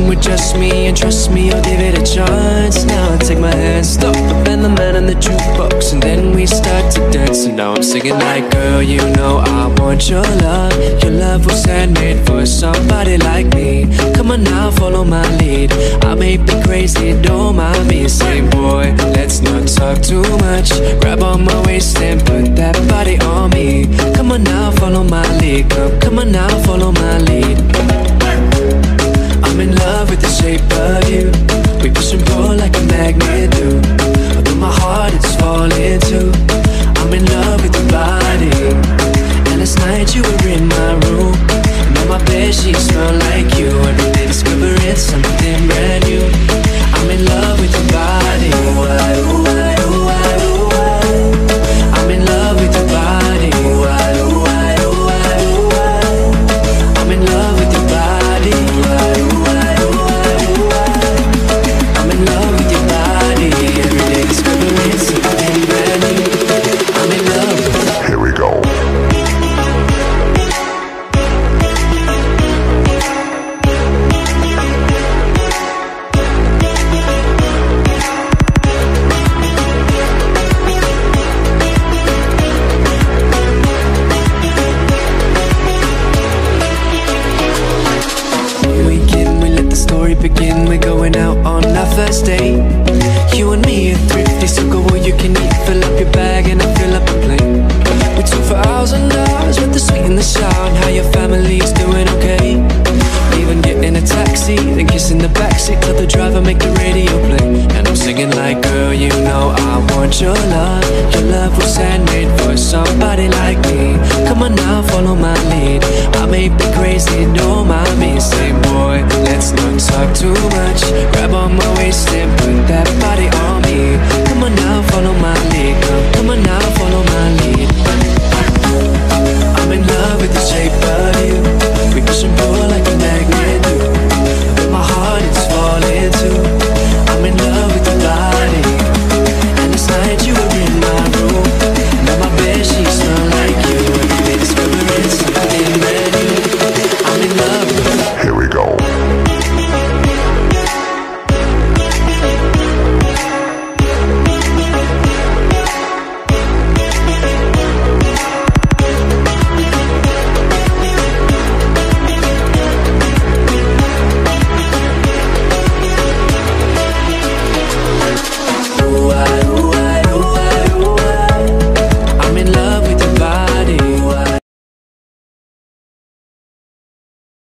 room with just me, and trust me, I'll give it a chance. Now I take my hand, stop, and the man on the jukebox, and then we start to dance. And now I'm singing like, girl, you know I want your love. Your love was handmade for somebody like me. Come on now, follow my lead. I may be crazy, don't mind me. Say, boy, let's not talk too much. Grab on my waist and put that body on me. Come on now, follow my lead. Come on now, follow my lead. I'm in love with the shape of you. We push and pull like a magnet do. Although my heart is falling too. I'm in love with your body. And last night you were in my room, and on my bed sheets smell like you. Every day discovering something brand new. I'm in love with your body. Ooh, I, ooh, I, ooh, I, ooh, I. I'm in love with your body. Ooh, I, ooh, I, ooh, I, ooh, I. I'm in love with your body. Ooh, I, ooh, I, ooh, I, ooh, I. I'm in love with your body. Every day discovering something brand new. I'm in love. Here we go. Begin, we're going out on our first date. You and me are thrifty, so go all you can eat. Fill up your bag and I fill up a plate. We talk for hours and hours with the sweet and the sour, and how your family's doing okay. Even getting a taxi, then kissing the backseat, tell the driver make the radio play. And I'm singing like, girl, you know I want your love. Your love was handmade for somebody like me. Come on now, follow my lead. I may be crazy, don't mind me. Say, boy, let's not talk too much. Grab on my waist and